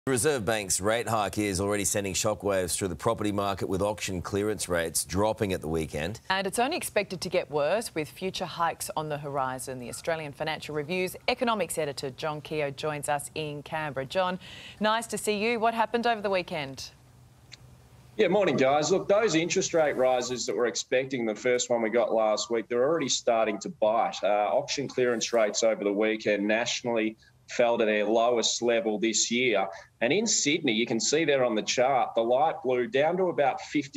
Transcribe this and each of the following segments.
The Reserve Bank's rate hike is already sending shockwaves through the property market, with auction clearance rates dropping at the weekend. And it's only expected to get worse, with future hikes on the horizon. The Australian Financial Review's economics editor John Keogh joins us in Canberra. John, nice to see you. What happened over the weekend? Yeah, morning, guys. Look, those interest rate rises that we're expecting, the first one we got last week, they're already starting to bite. Auction clearance rates over the weekend nationally fell to their lowest level this year. And in Sydney, you can see there on the chart, the light blue down to about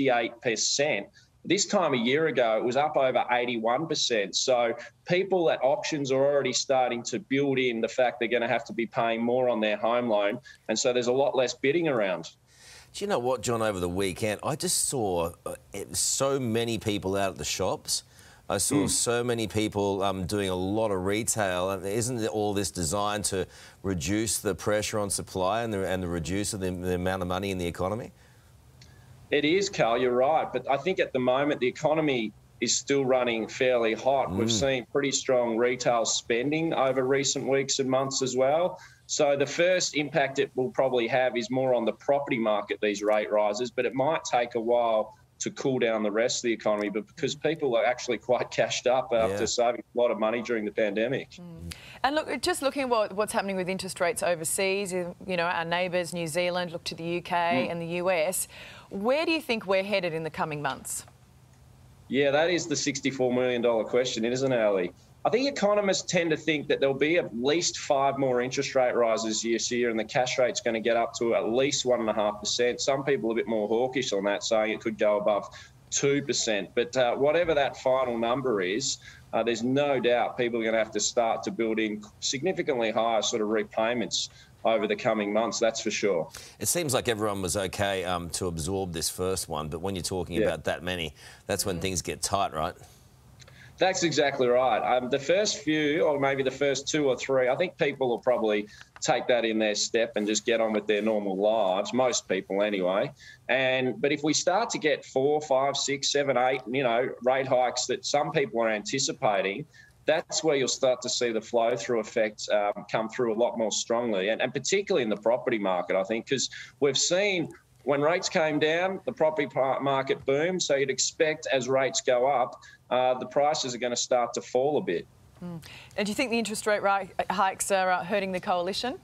58%. This time a year ago, it was up over 81%. So people at auctions are already starting to build in the fact they're going to have to be paying more on their home loan. And so there's a lot less bidding around. Do you know what, John, over the weekend, I just saw so many people out at the shops. I saw so many people doing a lot of retail. Isn't all this designed to reduce the pressure on supply and reduce the amount of money in the economy? It is, Carl, you're right. But I think at the moment the economy is still running fairly hot. We've seen pretty strong retail spending over recent weeks and months as well. So the first impact it will probably have is more on the property market, these rate rises, but it might take a while to cool down the rest of the economy, but because people are actually quite cashed up after saving a lot of money during the pandemic. And look, just looking at what's happening with interest rates overseas, you know, our neighbours, New Zealand, look to the UK and the US. Where do you think we're headed in the coming months? Yeah, that is the $64 million question, isn't it, Ali? I think economists tend to think that there'll be at least 5 more interest rate rises this year, and the cash rate's going to get up to at least 1.5%. Some people are a bit more hawkish on that, saying it could go above 2%. But whatever that final number is, there's no doubt people are going to have to start to build in significantly higher sort of repayments over the coming months, that's for sure. It seems like everyone was okay to absorb this first one, but when you're talking about that many, that's when things get tight, right? That's exactly right. The first few, or maybe the first 2 or 3, I think people will probably take that in their step and just get on with their normal lives, most people anyway. But if we start to get 4, 5, 6, 7, 8, rate hikes that some people are anticipating, that's where you'll start to see the flow-through effect come through a lot more strongly, and particularly in the property market, I think, because we've seen when rates came down, the property market boomed. So you'd expect as rates go up, the prices are going to start to fall a bit. And do you think the interest rate hikes are hurting the coalition?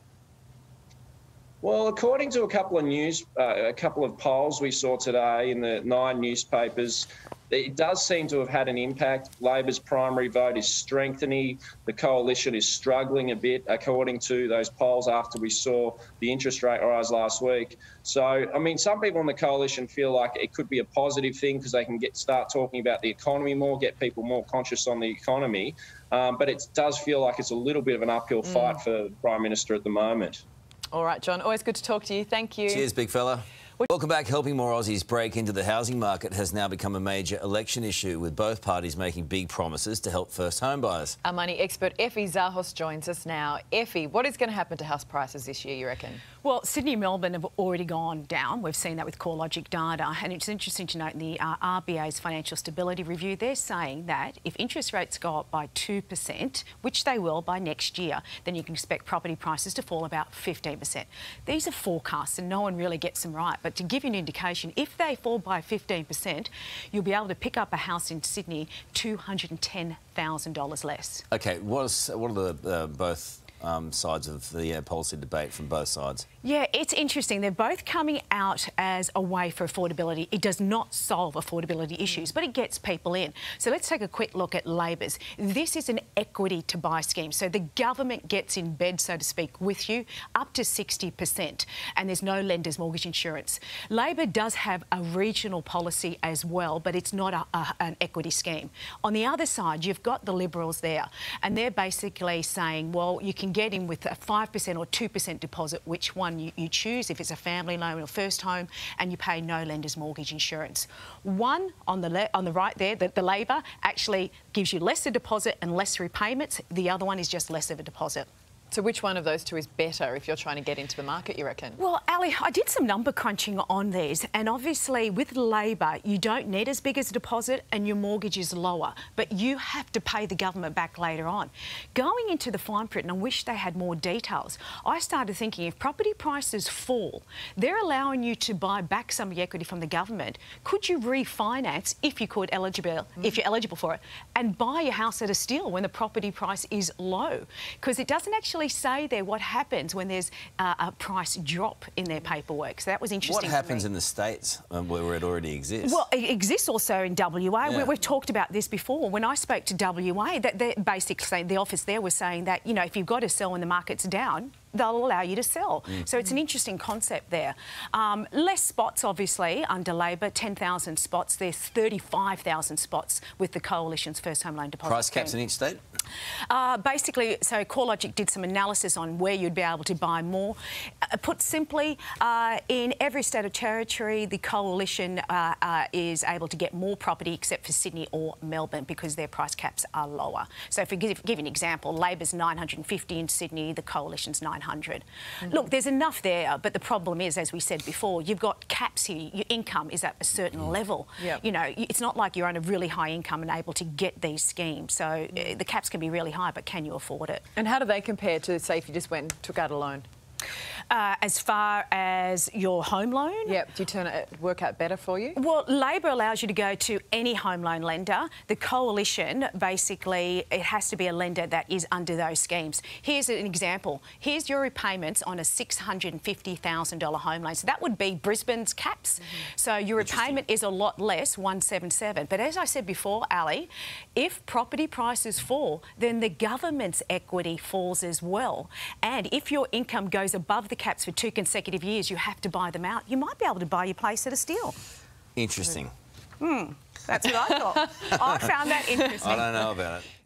Well, according to a couple of polls we saw today in the 9 newspapers, it does seem to have had an impact. Labor's primary vote is strengthening. The coalition is struggling a bit, according to those polls after we saw the interest rate rise last week. So, I mean, some people in the coalition feel like it could be a positive thing because they can start talking about the economy more, get people more conscious on the economy. But it does feel like it's a little bit of an uphill fight for the Prime Minister at the moment. All right, John, always good to talk to you. Thank you. Cheers, big fella. Welcome back. Helping more Aussies break into the housing market has now become a major election issue, with both parties making big promises to help first home buyers. Our money expert Effie Zahos joins us now. Effie, what is going to happen to house prices this year, you reckon? Well, Sydney and Melbourne have already gone down. We've seen that with CoreLogic data. And it's interesting to note in the RBA's Financial Stability Review, they're saying that if interest rates go up by 2%, which they will by next year, then you can expect property prices to fall about 15%. These are forecasts and no one really gets them right. But to give you an indication, if they fall by 15%, you'll be able to pick up a house in Sydney $210,000 less. OK, what are the both sides of the policy debate from both sides? Yeah, it's interesting. They're both coming out as a way for affordability. It does not solve affordability issues, but it gets people in. So let's take a quick look at Labor's. This is an equity to buy scheme. So the government gets in bed, so to speak, with you up to 60%, and there's no lender's mortgage insurance. Labor does have a regional policy as well, but it's not an equity scheme. On the other side, you've got the Liberals there, and they're basically saying, well, you can get in with a 5% or 2% deposit, which one you choose, if it's a family loan or first home, and you pay no lender's mortgage insurance. One on the right there, the Labor, actually gives you less a deposit and less repayments. The other one is just less of a deposit. So which one of those two is better if you're trying to get into the market, you reckon? Well, Ali, I did some number crunching on these, and obviously with Labor, you don't need as big as a deposit and your mortgage is lower, but you have to pay the government back later on. Going into the fine print, and I wish they had more details, I started thinking if property prices fall, they're allowing you to buy back some of the equity from the government. Could you refinance, if you're eligible for it, and buy your house at a steal when the property price is low? Because it doesn't actually say there what happens when there's a price drop in their paperwork. So that was interesting. What happens in the States where it already exists? Well, it exists also in WA. Yeah. We've talked about this before. When I spoke to WA, that they're basically saying, the office there was saying that, you know, if you've got to sell when the market's down, they'll allow you to sell. So it's an interesting concept there. Less spots, obviously, under Labor, 10,000 spots. There's 35,000 spots with the Coalition's first home loan deposit Price caps scheme. in each state? Basically, so CoreLogic did some analysis on where you'd be able to buy more. Put simply, in every state or territory, the Coalition is able to get more property except for Sydney or Melbourne because their price caps are lower. So if we give you an example, Labor's 950 in Sydney, the Coalition's 900. Look, there's enough there, but the problem is, as we said before, you've got caps here. Your income is at a certain level. Yep. You know, it's not like you're on a really high income and able to get these schemes. So the caps can be really high, but can you afford it? And how do they compare to, say, if you just went and took out a loan? As far as your home loan? Yep. Do you work out better for you? Well, Labor allows you to go to any home loan lender. The Coalition, basically, it has to be a lender that is under those schemes. Here's an example. Here's your repayments on a $650,000 home loan. So that would be Brisbane's caps. So your repayment is a lot less, 177. But as I said before, Ali, if property prices fall, then the government's equity falls as well. And if your income goes above the caps for 2 consecutive years, you have to buy them out. You might be able to buy your place at a steal. Interesting. That's what I thought. I found that interesting. I don't know about it.